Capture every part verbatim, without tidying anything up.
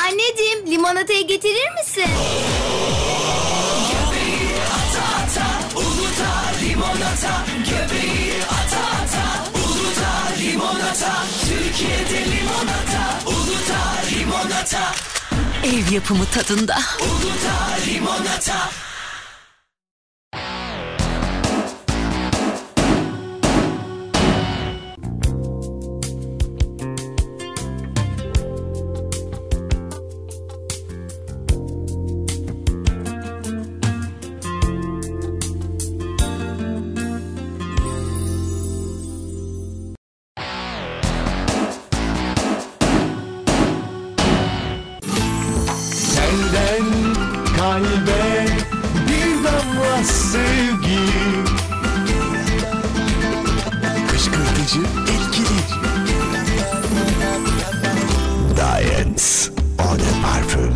Anneciğim, limonatayı getirir misin? Göbeği ata ata, uluta limonata. Göbeği ata ata, uluta limonata. Türkiye'de limonata, uluta limonata. Ev yapımı tadında. Uluta limonata. Senden kalbe bir damla sevgi, kışkırtıcı, etkili. Diane's Eau de Parfüm.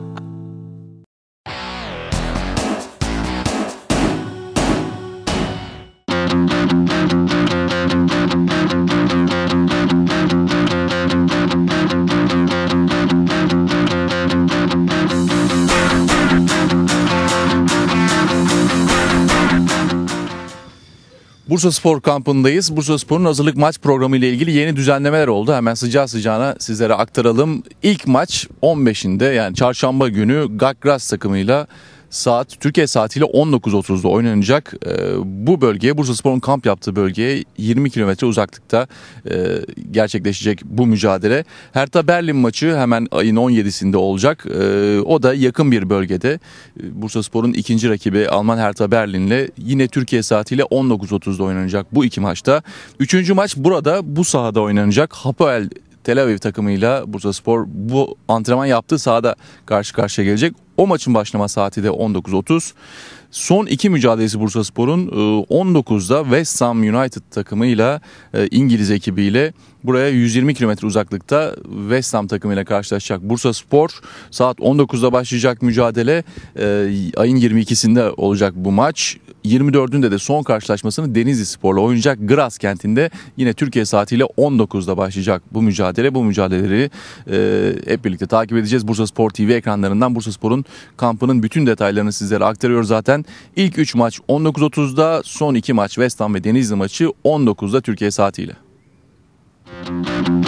Bursaspor kampındayız. Bursaspor'un hazırlık maç programı ile ilgili yeni düzenlemeler oldu. Hemen sıcağı sıcağına sizlere aktaralım. İlk maç on beşinde, yani çarşamba günü Gagraz takımıyla saat Türkiye saatiyle on dokuz otuzda oynanacak. Ee, bu bölgeye, Bursaspor'un kamp yaptığı bölgeye yirmi kilometre uzaklıkta e, gerçekleşecek bu mücadele. Hertha Berlin maçı hemen ayın on yedisinde olacak. Ee, o da yakın bir bölgede. Bursaspor'un ikinci rakibi Alman Hertha Berlin'le yine Türkiye saatiyle on dokuz otuzda oynanacak bu iki maçta. Üçüncü maç burada, bu sahada oynanacak. Hapoel Tel Aviv takımıyla Bursaspor bu antrenman yaptığı sahada karşı karşıya gelecek. O maçın başlama saati de on dokuz otuz. Son iki mücadelesi Bursaspor'un on dokuzda West Ham United takımıyla, İngiliz ekibiyle buraya yüz yirmi kilometre uzaklıkta West Ham takımıyla karşılaşacak Bursaspor. Saat on dokuzda başlayacak mücadele. Ayın yirmi ikisinde olacak bu maç. yirmi dördünde de son karşılaşmasını Denizli Spor'la oynayacak Graz kentinde. Yine Türkiye saatiyle on dokuzda başlayacak bu mücadele. Bu mücadeleleri e, hep birlikte takip edeceğiz. Bursaspor T V ekranlarından Bursaspor'un kampının bütün detaylarını sizlere aktarıyoruz zaten. İlk üç maç on dokuz otuzda, son iki maç West Ham ve Denizli maçı on dokuzda Türkiye saatiyle.